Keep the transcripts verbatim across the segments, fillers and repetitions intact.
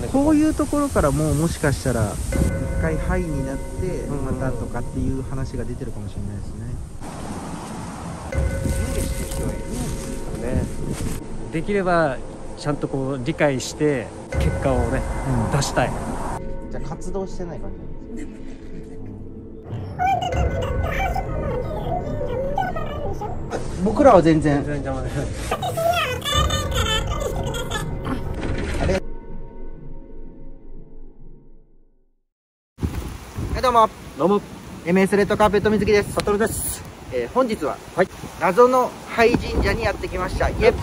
こういうところからもうもしかしたら一回ハイになってまたとかっていう話が出てるかもしれないですね。 ね、できればちゃんとこう理解して結果をね、うん、出したい。 じゃあ活動してない感じなんですか？僕らは全然全然邪魔です。あれ、はい、どうもどうもエムエス レッドカーペット水木です。 サトルです。 えー、本日は、 はい、 謎の廃神社にやってきました。イエッ。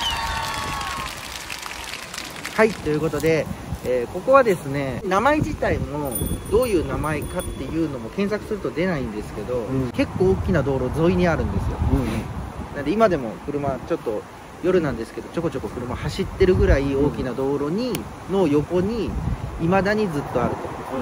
はい、ということで、えー、ここはですね、名前自体もどういう名前かっていうのも検索すると出ないんですけど、うん、結構大きな道路沿いにあるんですよ。うんうん、なんで今でも車ちょっと夜なんですけどちょこちょこ車走ってるぐらい大きな道路にの横に未だにずっとあると。うん、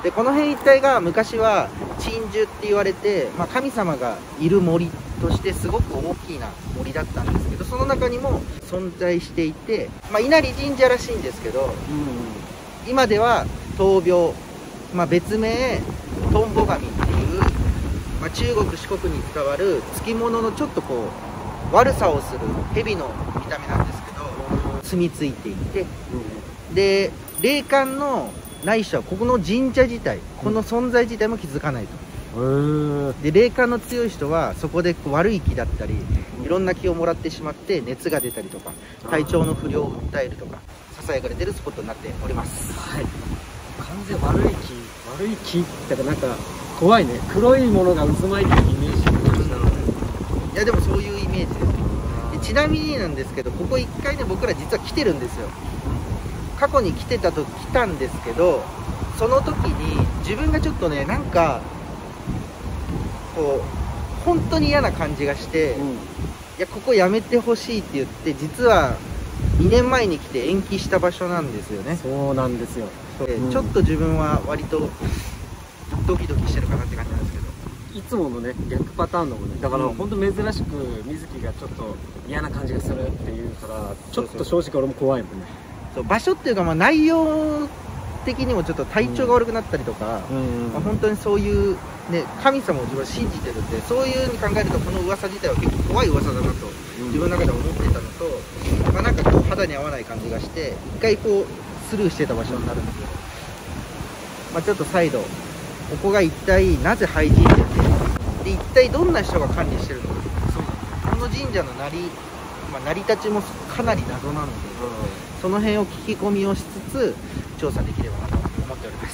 でこの辺一帯が昔は鎮守って言われて、まあ、神様がいる森としてすごく大きな森だったんですけど、その中にも存在していて、まあ、稲荷神社らしいんですけど、うん、今では闘病、まあ、別名トンボ神っていう、まあ、中国四国に伝わる付き物のちょっとこう悪さをする蛇の見た目なんですけど、住み着いていて、うん、で霊感のない人はここの神社自体、この存在自体も気づかないと。で霊感の強い人はそこで悪い気だったりいろんな気をもらってしまって熱が出たりとか体調の不良を訴えるとかささやかれてるスポットになっております。 はい、完全悪い気悪い気ってかなんか怖いね。黒いものが渦巻いてるイメージなので、 いやでもそういうイメージです。でちなみになんですけど、ここいっかいね僕ら実は来てるんですよ。過去に来てた時来たんですけど、その時に自分がちょっとねなんかこう本当に嫌な感じがして、うん、いやここやめてほしいって言って、実はにねんまえに来て延期した場所なんですよね。 そうなんですよ。 で、うん、ちょっと自分は割とドキドキしてるかなって感じなんですけど、 いつものね逆パターンのもね、だから本当珍しく水木がちょっと嫌な感じがするっていうからちょっと正直俺も怖いもんね。 そう場所っていうか、まあ、内容的にもちょっと体調が悪くなったりとか、本当にそういう、ね、神様を自分は信じてるんで、そういうふうに考えるとこの噂自体は結構怖い噂だなと自分の中では思っていたのと、まあ、なんかこう肌に合わない感じがして一回こうスルーしてた場所になるんですけど、まあ、ちょっと再度ここが一体なぜ廃神社で、で一体どんな人が管理してるのか、この神社の成り、まあ、成り立ちもかなり謎なので、その辺を聞き込みをしつつ調査できればなと思っております。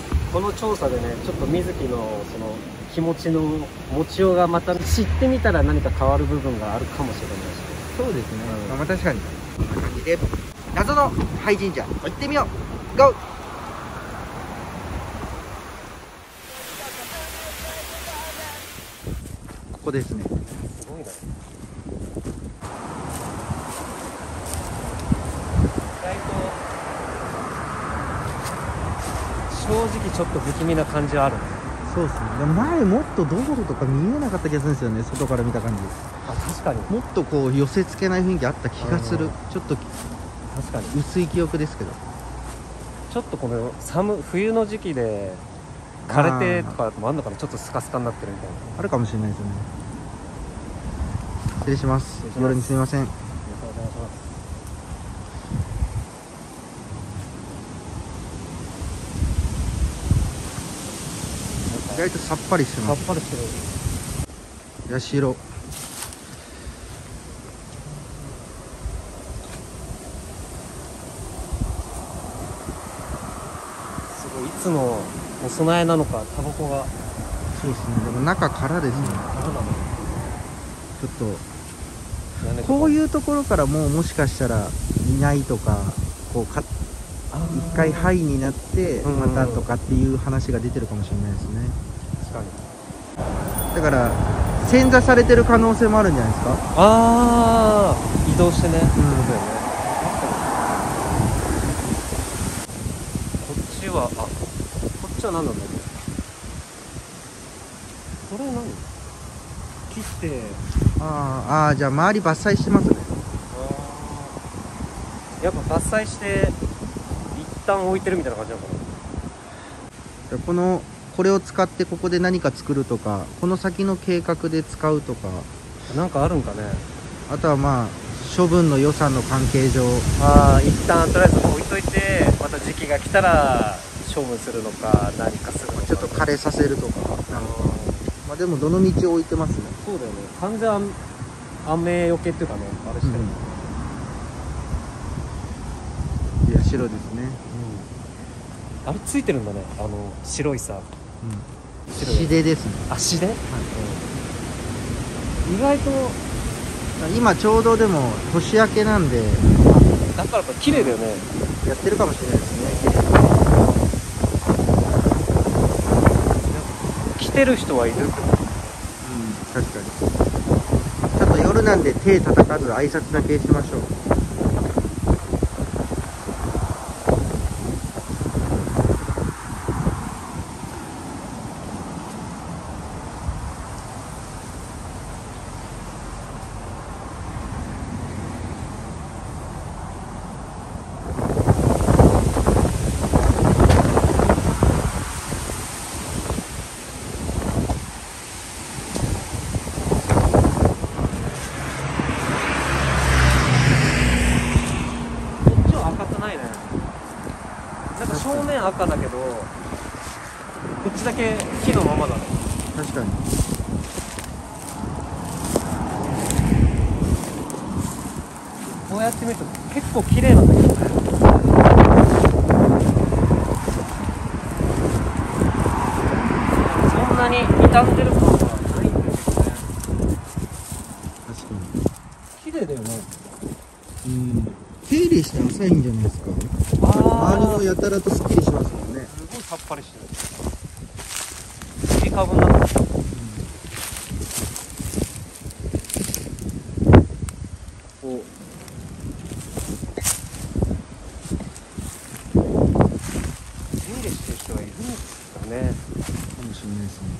うん、この調査でねちょっと水木のその気持ちの持ちようがまた知ってみたら何か変わる部分があるかもしれないし、 そうですね、うん、まあ確かにこんな感じで謎の廃神社行ってみよう。 ゴー。ここですね。 すごいな。正直ちょっと不気味な感じはあるね。 そうですね。でも前もっと道路とか見えなかった気がするんですよね、外から見た感じ。 あ、確かにもっとこう寄せ付けない雰囲気あった気がする。ちょっと確かに薄い記憶ですけど、 ちょっとこの寒冬の時期で枯れてとかもあるのかな、ちょっとスカスカになってるみたいな。 あるかもしれないですよね。失礼します。夜にすみません。意外とさっぱりしてます。 さっぱりしてる。 社。すごい、いつのお供えなのか、タバコが。 そうですね。でも中からですね。うん、 からだね。 ちょっとこういうところからもうもしかしたらいないとか、こうか一回ハイになってまたとかっていう話が出てるかもしれないですね。 確かに。 だから遷座されてる可能性もあるんじゃないですか。 ああ、移動してね。うん、こっちは、あ、こっちは何なんだろう。これ何？切って。 あーあー、じゃあ周り伐採してますね。 あ、やっぱ伐採して旦置いてるみたいな感じなのかな。 このこれを使ってここで何か作るとか、この先の計画で使うとか、 なんかあるんかね。 あとはまあ処分の予算の関係上、 ああ一旦とりあえず置いといて、また時期が来たら処分するのか何かするのか、 ちょっと枯れさせるとか、なんかまあでもどの道を置いてますね。 そうだよね。完全雨雨よけっていうかね、あれしてる、 うん、いや白ですね、 うん、あれついてるんだね、あの白いさ、 うん、 白いシデですね。 あ、シデ、はい、うん、意外と今ちょうどでも年明けなんで、 だからやっぱ綺麗だよね。 やってるかもしれないですね。 来てる人はいる。うん、 確かに。ちょっと夜なんで手叩かず挨拶だけしましょう。 なんか正面赤だけど、こっちだけ木のままだね。 確かに。 こうやって見ると結構綺麗なんだけどね。そんなに傷んでる感はないんだけどね。 確かに。 綺麗だよね。 うん。手入れして浅いんじゃないですか。周りもやたらとすっきりしますもんね。 すごいさっぱりしてる。いい株になってきた。うん、お手入れしてる人がいるんですかね。 かもしれないですね。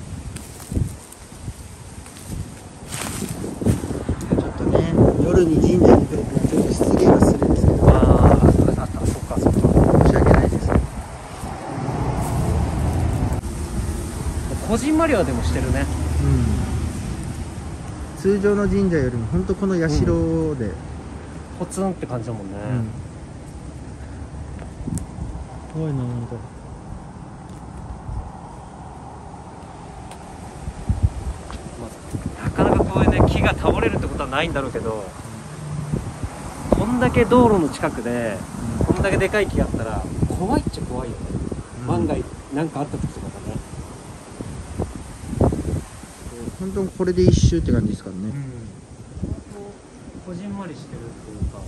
ちょっとね、夜に神社に来るとちょっと失礼はするんですけど。 ああ、そっかそっか。申し訳ないです。 こじんまりはでもしてるね。 うん。通常の神社よりも本当この社で、うん、 ポツンって感じだもんね。 うん、怖いな、なんか。 なかなかこういうね、木が倒れるってことはないんだろうけど、うん、こんだけ道路の近くで、うん、こんだけでかい木があったら怖いっちゃ怖いよね、うん、万が一何かあった時とかだね。 本当にこれで一周って感じですからね。うん、 こじんまりしてるっていうか、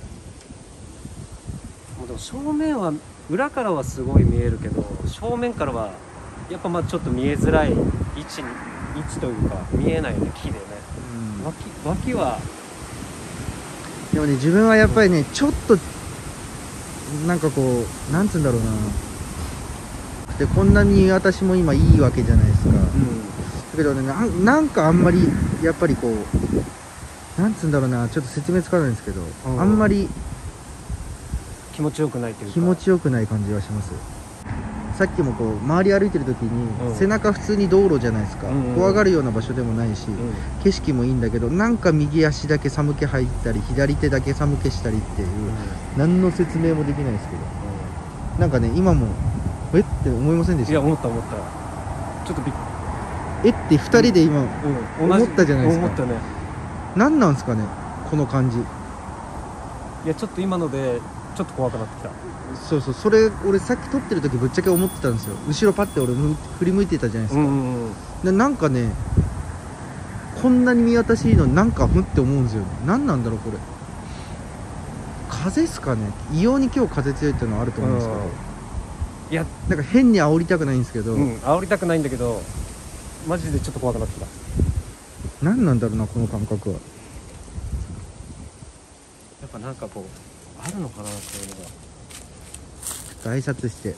もうでも正面は裏からはすごい見えるけど、正面からはやっぱまあちょっと見えづらい位置に位置というか見えないよね、木でね、うん、脇, 脇はでもね、自分はやっぱりね、うん、ちょっとなんかこう、なんつうんだろうな、でこんなに私も今いいわけじゃないですか、うん、だけどね、な, なんかあんまりやっぱりこう、なんつうんだろうな、ちょっと説明つかないんですけど、うん、あんまり気持ちよくないというか、 気持ちよくない感じがします。さっきもこう周り歩いてる時に、うん、背中普通に道路じゃないですか、うんうん、怖がるような場所でもないし、うん、景色もいいんだけど、なんか右足だけ寒気入ったり左手だけ寒気したりっていう、うん、何の説明もできないですけど、うん、なんかね、今もえって思いませんでした？ いや、思った思った。ちょっとびっえってふたりで今、うんうん、思ったじゃないですか。 思ったね。 何なんですかね、この感じ。 いや、ちょっと今のでちょっと怖くなってきた。 そうそう、それ俺さっき撮ってる時ぶっちゃけ思ってたんですよ。後ろパッて俺振り向いてたじゃないですか、うんうんうん、なんかね、こんなに見渡しいいのになんかふって思うんですよね。何なんだろうこれ、風っすかね。異様に今日風強いっていうのはあると思うんですけど、いや、なんか変に煽りたくないんですけど、 うん、煽りたくないんだけど、マジでちょっと怖くなってきた。 何なんだろうな、この感覚は。 やっぱなんかこうあるのかな、そういうのが。 挨拶して、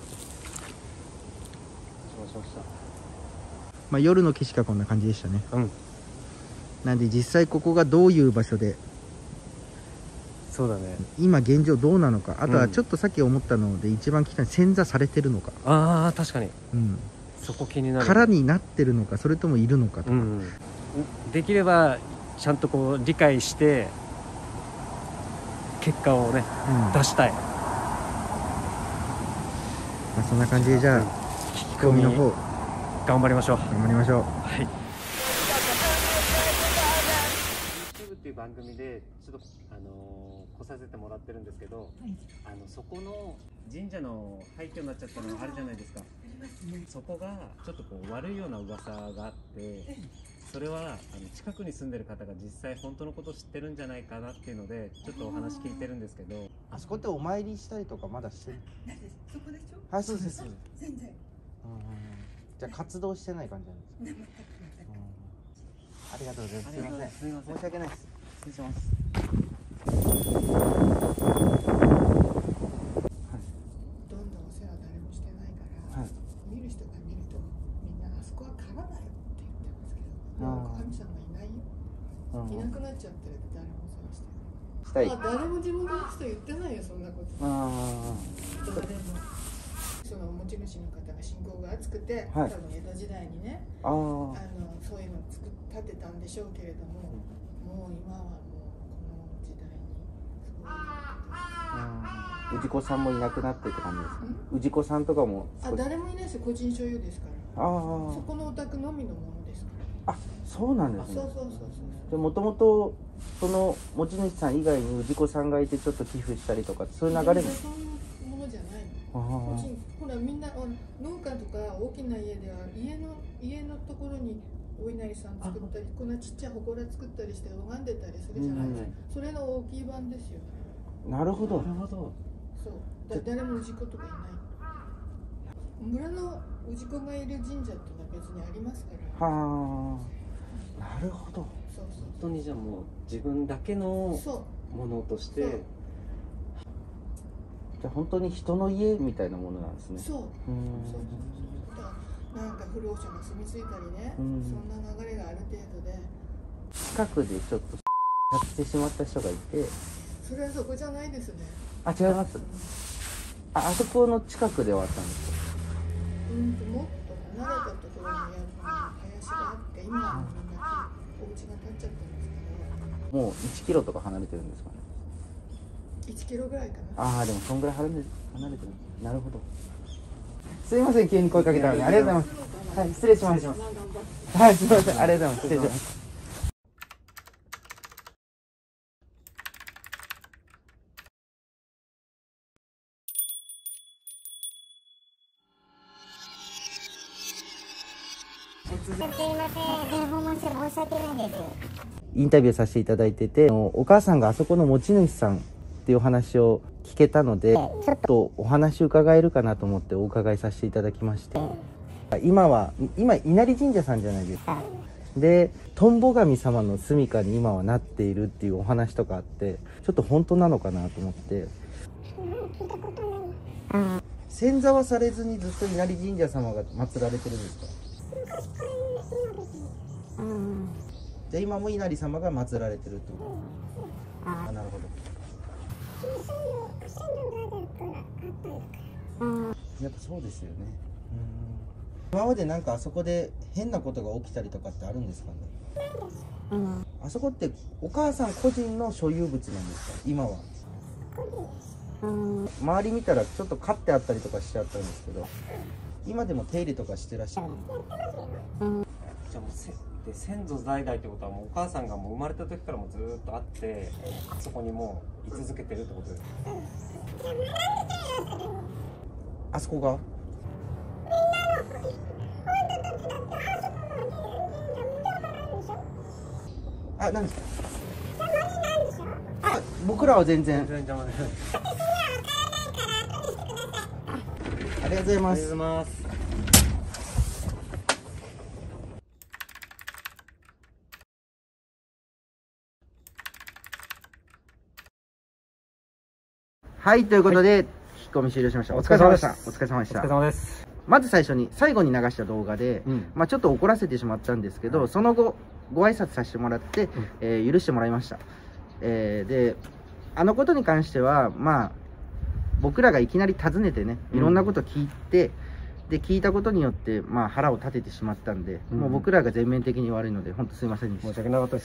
まあ、夜の景色はこんな感じでしたね、うん、なんで実際ここがどういう場所でそうだね。 今現状どうなのか、あとはちょっとさっき思ったので一番聞きたい、洗座されてるのか、 ああ確かに、 うん、 そこ気になる。 空になってるのか、それともいるのかとか、うん、 できればちゃんとこう理解して結果をね、うん、出したい。まあ、そんな感じで、じゃあ聞き込みの方頑張りましょう。 頑張りましょう。はい。 YouTube っていう番組でちょっとあのー、来させてもらってるんですけど、はい、あのそこの神社の廃墟になっちゃったのあるじゃないですか。そこがちょっとこう悪いような噂があって、それはあの近くに住んでる方が実際本当のことを知ってるんじゃないかなっていうのでちょっとお話聞いてるんですけど。 あそこってお参りしたりとかまだしてる？ そこでしょ？ はい、そうです。 全然。 じゃあ活動してない感じなんですか？ありがとうございます。すみません。すみません。申し訳ないです。失礼します。 どんどんお世話誰もしてないから、はい、見る人が見るとみんなあそこは空だよって言ってますけど、もう神様いないよ。いなくなっちゃってるって誰もお世話してない。したい。あ、誰も自分の人言ってないよそんなこと。ああ。誰も。その持ち主の方が信仰が厚くて、はい、多分江戸時代にね、ああのそういうのを作っ建てたんでしょうけれども、うん、もう今はもうこの時代にそういう氏子さんもいなくなってって感じですか？氏子さんとかもあ誰もいないですよ、個人所有ですから。ああそこのお宅のみのものですから。 あ、そうなんですね。 そうそうそうそう。 でもともとその持ち主さん以外に氏子さんがいてちょっと寄付したりとかそういう流れも。 ほらみんな農家とか大きな家では家の家のところにお稲荷さん作ったりこんなちっちゃい祠作ったりして拝んでたりするじゃないですか、うん、それの大きい版ですよね。 なるほど。 なるほど。そうだ誰も氏子とかいない。村の氏子がいる神社っていうのは別にありますから。はあ、なるほど。 そうそう。本当にじゃあもう自分だけのものとして。 じゃあ本当に人の家みたいなものなんですね。 そう。うん。そうそうそう。なんか不老者が住み着いたりね、うん、そんな流れがある程度で。 近くでちょっとやってしまった人がいて。 それはそこじゃないですね。 あ、違います。うん、あ、あそこの近くではあったんですか。 うんともっと離れたところにある林があって、今はみんなお家が建っちゃってるんですけど。 もういちキロとか離れてるんですかね。 いちキロぐらいかな。 ああ、でもそんぐらい離れてる。なるほど。すいません、急に声かけたのに。ありがとうございます。はい、失礼します。はい、すいません、ありがとうございます。失礼します。すいません、訪問して申し訳ないです。インタビューさせていただいてて、お母さんがあそこの持ち主さんっていうお話を聞けたので、ちょっとお話伺えるかなと思ってお伺いさせていただきまして、今は今稲荷神社さんじゃないですか。でとんぼ神様の住処に今はなっているっていうお話とかあって、ちょっと本当なのかなと思って。遷座はされずにずっと稲荷神社様が祀られてるんですか？じゃあ今も稲荷様が祀られてるってこと？あ、なるほど。やっぱそうですよね。うん、今までなんかあそこで変なことが起きたりとかってあるんですかね？うん、あそこってお母さん個人の所有物なんですか今は？うん、周り見たらちょっと飼ってあったりとかしちゃったんですけど、今でも手入れとかしてらっしゃる？ うん、じゃあもうせで先祖代々ってことはもうお母さんがもう生まれた時からもずっとあってそこにもう居続けてるってことですか？ あそこが？あ、何ですか？あ、僕らは全然。全然邪魔です。ありがとうございます。ありがとうございます。はい、ということで、はい、引っ込み終了しました。お疲れ様でした。お疲れ様でした。 お疲れ様です。 まず最初に、最後に流した動画で、うん、まあちょっと怒らせてしまったんですけど、はい、その後、ご挨拶させてもらって、うん、えー、許してもらいました。えー、で、 あのことに関してはまあ僕らがいきなり尋ねてね、いろんなこと聞いて、うん、で聞いたことによってまあ腹を立ててしまったんで、うん、もう僕らが全面的に悪いので本当すいませんでした。 申し訳なかったです。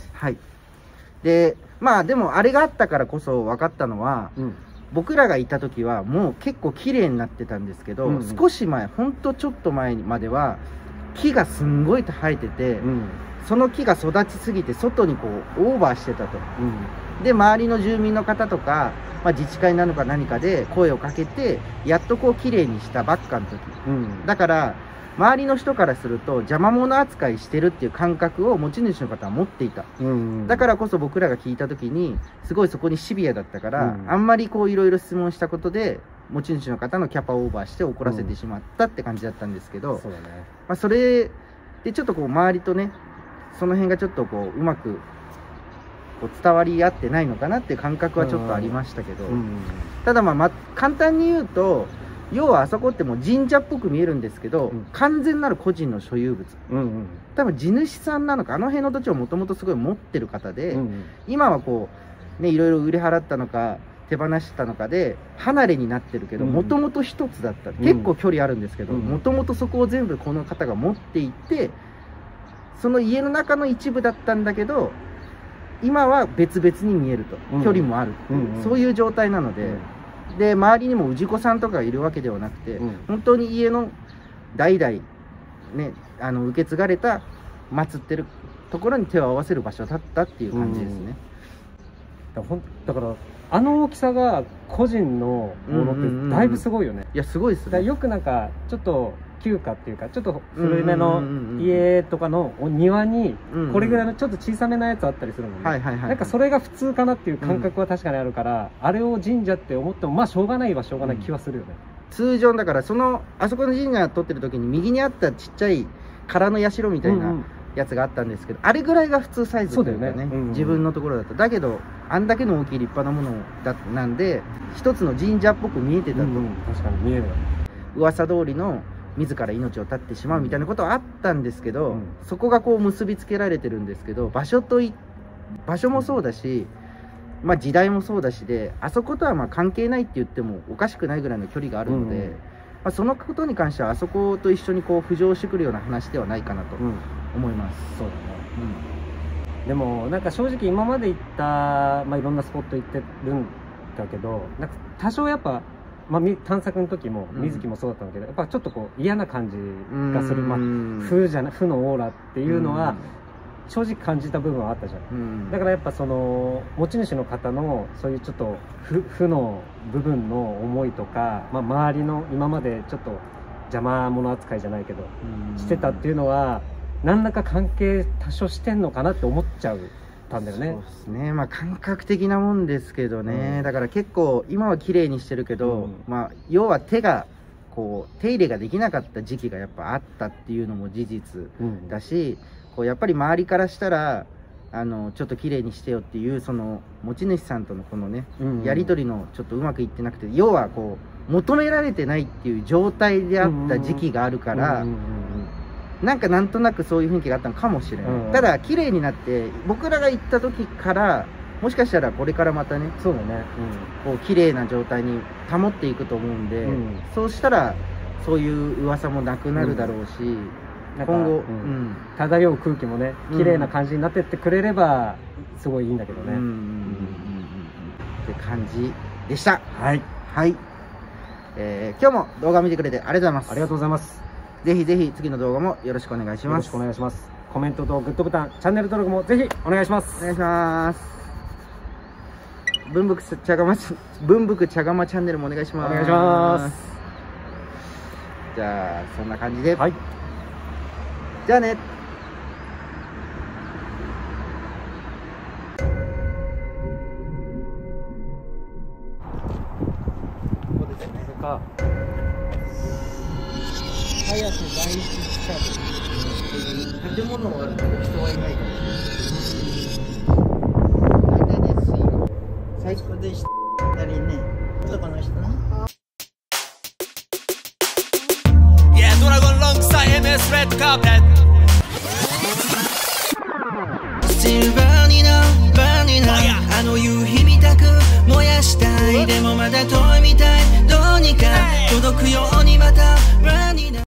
はい。でまあでもあれがあったからこそ分かったのは、うん、僕らがいた時はもう結構綺麗になってたんですけど、うんうん、少し前ほんとちょっと前までは木がすんごい生えてて、うん、その木が育ちすぎて外にこうオーバーしてたと、うん、で周りの住民の方とか、まあ、自治会なのか何かで声をかけてやっとこう綺麗にしたばっかの時、うん、だから周りの人からすると邪魔者扱いしてるっていう感覚を持ち主の方は持っていた、うんうん、だからこそ僕らが聞いた時にすごいそこにシビアだったから、うん、あんまりこういろいろ質問したことで持ち主の方のキャパオーバーして怒らせてしまったって感じだったんですけど、うん、そうだね、まあ、それでちょっとこう周りとねその辺がちょっとこううまくこう伝わり合ってないのかなっていう感覚はちょっとありましたけど、うんうん、ただまあ、ま簡単に言うと要はあそこってもう神社っぽく見えるんですけど、うん、完全なる個人の所有物、うんうん、多分地主さんなのかあの辺の土地をもともとすごい持ってる方で、うんうん、今はこうねいろいろ売り払ったのか手放したのかで離れになってるけどもともと一つだった、うん、結構距離あるんですけどもともとそこを全部この方が持っていてその家の中の一部だったんだけど今は別々に見えると、うん、距離もある、うんうん、そういう状態なので、うん、で周りにも氏子さんとかがいるわけではなくて、うん、本当に家の代々ねあの受け継がれた祀ってるところに手を合わせる場所だったっていう感じですね、 うん、だ, だからあの大きさが個人のものってだいぶすごいよね。 いやすごいですね。 よくなんかちょっと旧家っていうかちょっと古めの家とかのお庭にこれぐらいのちょっと小さめなやつあったりするもんね。なんかそれが普通かなっていう感覚は確かにあるから、うん、あれを神社って思ってもまあしょうがないはしょうがない気はするよね、 うん、通常だからそのあそこの神社撮ってる時に右にあったちっちゃい空の社みたいなやつがあったんですけど、うんうん、あれぐらいが普通サイズだよね、うんうん、自分のところだと。だけどあんだけの大きい立派なものだなんで一つの神社っぽく見えてたと、うんうん、 確かに見える噂通りの自ら命を絶ってしまうみたいなことはあったんですけど、うん、そこがこう結びつけられてるんですけど、場所とい場所もそうだし、まあ、時代もそうだしであそことはまあ関係ないって言ってもおかしくないぐらいの距離があるので、うんうん、まあ、そのことに関してはあそこと一緒にこう浮上してくるような話ではないかなと思います、 うん、そうだね、うん、でもなんか正直今まで行った、まあ、いろんなスポット行ってるんだけどなんか多少やっぱまあ、探索の時も水木もそうだったんだけど、うん、やっぱちょっとこう嫌な感じがする、まあ、負じゃな負のオーラっていうのは正直感じた部分はあったじゃん、うん、だからやっぱその持ち主の方のそういうちょっと負負の部分の思いとか、まあ、周りの今までちょっと邪魔者扱いじゃないけど、うん、してたっていうのは何らか関係多少してんのかなって思っちゃうんだよね。 そうですね、まあ感覚的なもんですけどね、うん、だから結構今は綺麗にしてるけど、うん、まあ要は手がこう手入れができなかった時期がやっぱあったっていうのも事実だし、うん、こうやっぱり周りからしたらあのちょっと綺麗にしてよっていうその持ち主さんとのこのね、うんうん、やり取りのちょっとうまくいってなくて、要はこう求められてないっていう状態であった時期があるからなんかなんとなくそういう雰囲気があったのかもしれない、うん、ただ綺麗になって僕らが行った時からもしかしたらこれからまたねそうだね、 うん、こう綺麗な状態に保っていくと思うんで、うん、そうしたらそういう噂もなくなるだろうし、うん、今後、うんうん、 漂う空気もね綺麗な感じになってってくれればすごいいいんだけどねって感じでした。 はい、 はい、えー、今日も動画見てくれてありがとうございます。 ありがとうございます。 ぜひぜひ次の動画もよろしくお願いします。よろしくお願いします。コメントとグッドボタン、チャンネル登録もぜひお願いします。 お願いします。文福茶釜文福茶釜チャンネルもお願いします。 お願いします。 じゃあそんな感じで、 はい。 じゃあね。ここですね。そっか。早瀬第一地下っていう建物があるけど人はいないかもしれない。大体ですよ。最初でしたりね、男の人ね。 Yeah, ドラゴンロングサイ エムエス レッドカーペット。Still burning up, burning up. あの夕日みたく届くようにまた輪にな